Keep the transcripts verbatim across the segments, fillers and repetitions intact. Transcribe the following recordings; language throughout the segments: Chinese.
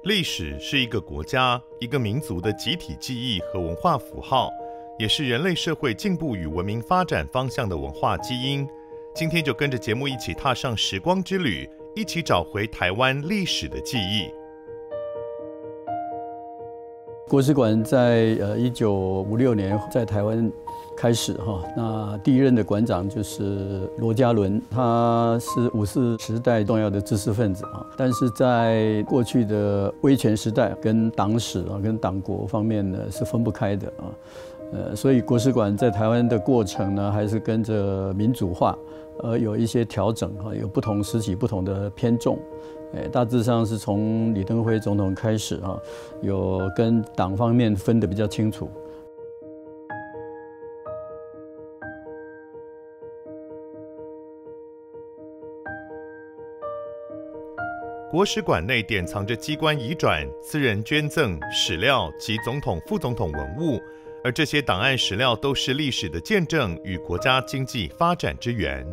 历史是一个国家、一个民族的集体记忆和文化符号，也是人类社会进步与文明发展方向的文化基因。今天就跟着节目一起踏上时光之旅，一起找回台湾历史的记忆。 国史馆在呃一九五六年在台湾开始哈，那第一任的馆长就是罗家伦，他是五四时代重要的知识分子啊，但是在过去的威权时代跟党史啊、跟党国方面呢是分不开的啊，呃，所以国史馆在台湾的过程呢，还是跟着民主化，呃，有一些调整哈，有不同时期不同的偏重。大致上是从李登辉总统开始啊，有跟党方面分得比较清楚。 国史馆内典藏着机关移转、私人捐赠、史料及总统、副总统文物，而这些档案史料都是历史的见证与国家经济发展之源。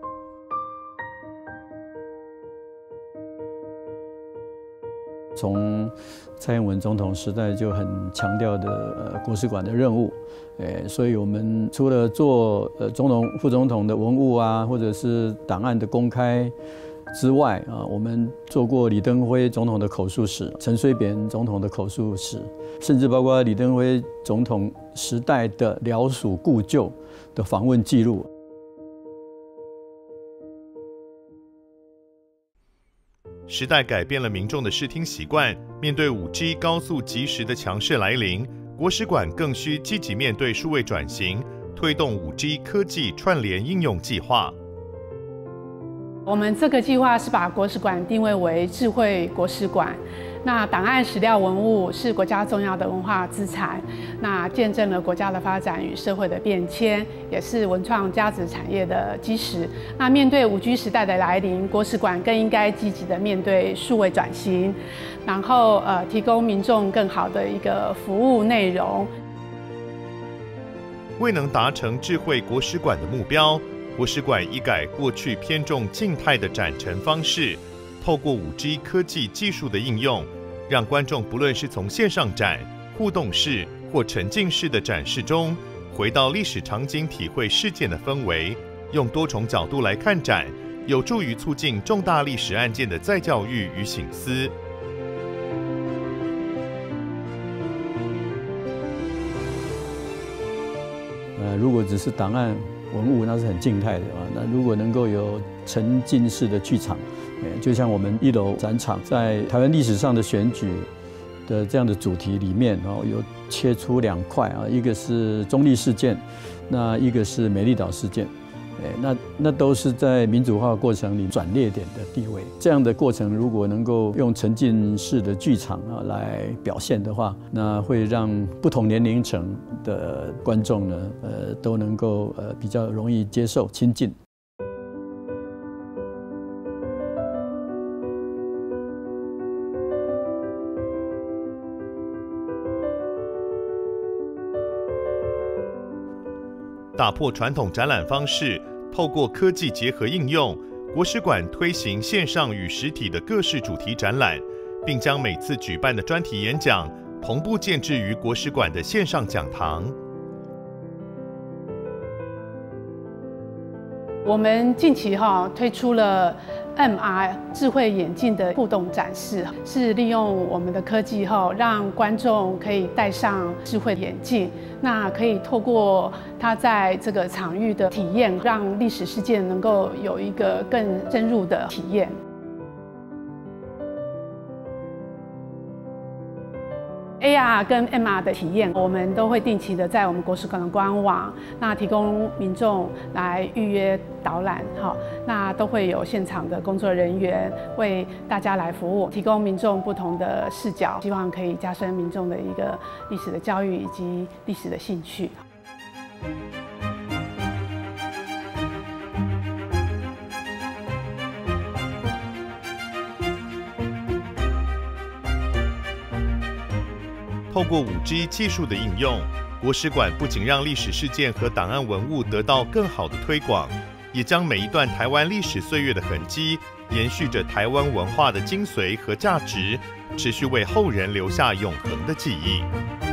从蔡英文总统时代就很强调的呃国史馆的任务，诶，所以我们除了做呃总统、副总统的文物啊，或者是档案的公开之外啊，我们做过李登辉总统的口述史、陈水扁总统的口述史，甚至包括李登辉总统时代的辽属故旧的访问记录。 时代改变了民众的视听习惯，面对 五 G 高速即时的强势来临，国史馆更需积极面对数位转型，推动 五 G 科技串联应用计划。 我们这个计划是把国史馆定位为智慧国史馆。那档案史料文物是国家重要的文化资产，那见证了国家的发展与社会的变迁，也是文创价值产业的基石。那面对 五 G 时代的来临，国史馆更应该积极的面对数位转型，然后呃提供民众更好的一个服务内容。 未能达成智慧国史馆的目标，国史馆一改过去偏重静态的展陈方式，透过 五 G 科技技术的应用，让观众不论是从线上展、互动式或沉浸式的展示中，回到历史场景，体会事件的氛围，用多重角度来看展，有助于促进重大历史案件的再教育与省思。 呃，如果只是档案文物，那是很静态的啊。那如果能够有沉浸式的剧场，就像我们一楼展场在台湾历史上的选举的这样的主题里面，哦，有切出两块啊，一个是中坜事件，那一个是美丽岛事件，那那都是在民主化过程里转捩点的地位。这样的过程如果能够用沉浸式的剧场啊来表现的话，那会让不同年龄层的观众呢，呃，都能够呃比较容易接受、亲近。 打破传统展览方式，透过科技结合应用，国史馆推行线上与实体的各式主题展览，并将每次举办的专题演讲同步建置于国史馆的线上讲堂。 我们近期哈推出了 M R 智慧眼镜的互动展示，是利用我们的科技后，让观众可以戴上智慧眼镜，那可以透过他在这个场域的体验，让历史事件能够有一个更深入的体验。A R 跟 M R 的体验，我们都会定期的在我们国史馆的官网，那提供民众来预约导览，哈，那都会有现场的工作人员为大家来服务，提供民众不同的视角，希望可以加深民众的一个历史的教育以及历史的兴趣。 透过 五 G 技术的应用，国史馆不仅让历史事件和档案文物得到更好的推广，也将每一段台湾历史岁月的痕迹，延续着台湾文化的精髓和价值， 持续为后人留下永恒的记忆。